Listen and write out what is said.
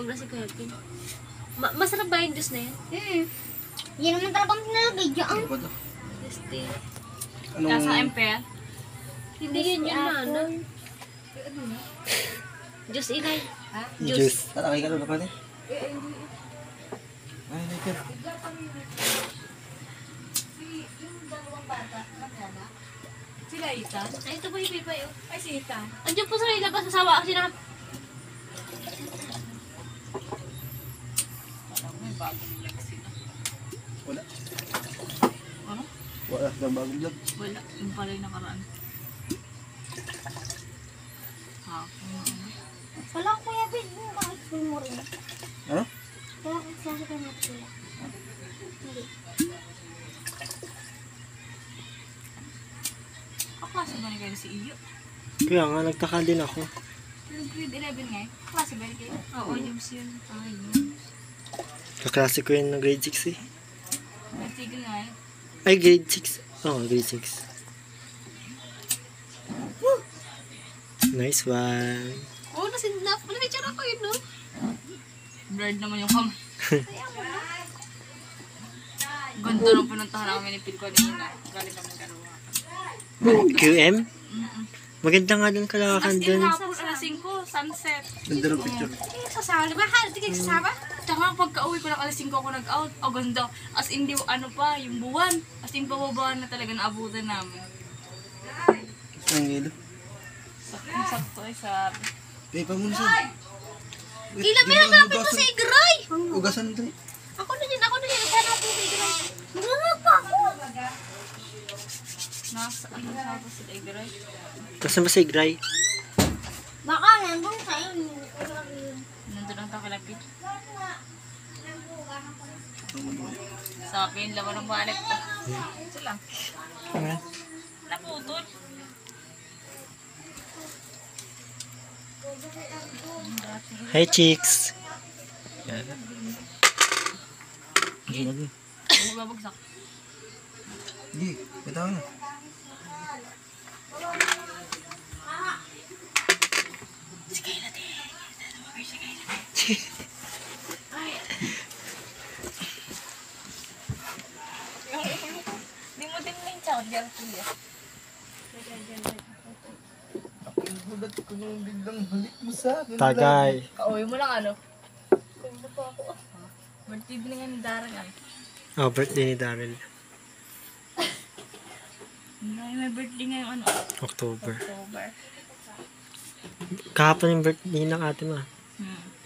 Pag nasa Kevin. Masarap ba yung juice na yan? Yan naman talagang pinalagay dyan. Ano ba to? Juice. Kasa empel. Hindi yun yun na, ano? Juice inay. Ha? Juice. Tatakay ka doon na pwede? Ay, naked. Sila Ethan? Ay, ito po yung pipa yun. Ay, si Ethan. Andiyan po sa labas, sasawa kasi na. May bagong vlog sila. Wala. Ano? Wala silang bagong vlog. Wala. Yung pala yung nakaraan. Ha? Wala ko kuya, babe. Bakit mo rin? Ano? Wala ko sasakay mo sila. Hindi. Kaklase ba ni kayo si Iyo? Kaya nga, nagtaka din ako. Yung grade 11 nga eh. Kaklase ba ni kayo? Oo, James yun. Ay, yun. Kaklase ko yun ng grade 6 eh. Nagtigil nga eh. Ay, grade 6. Oo, grade 6. Nice one. Oo, nasinap. Wala, may tsara ko yun, no? Blurred naman yung kamay. Ganda nung pinuntahan namin ni Pil kanina. Galing kami karuha. QM? Maganda nga doon As kalawakan in, doon. hapon alas 5, sunset. Ganda ng picture. Sasali ba? Hindi kayo sasama? Tsaka pagka-uwi ko ng alas 5 ako nag-out. O ganda. As in, di, ano pa, yung buwan. As in, pababaan na talaga naabutan namin. Ang ilo. Sakto ay sabi. Kaya pa muna siya. Ilan may hanapin mo sa Igray? Ugasan ito eh. Ako na yun. Hanapin mo sa Igray. Nanganap pa ako. Nasa, ano sa ako sila Igray? Kasama sa Igray. Baka nandun sa'yo. Nandun ang takalapit. Sa akin, laman ng balik ko. Ito lang. Naputol. Hi, chicks. Huwag babagsak. Hindi, bitaw na. Di mo din na yung tsaka dyan kuya. Ang gulat ko nung biglang halik mo sa akin. Tagay. Kauwi mo lang ano? Kauwi mo pa ako. Birthday din nga ni Darang ano? Oh, birthday ni Daryl. May birthday ngayong ano? October. October. Kahapon yung birthday ng ate mo. Hmm.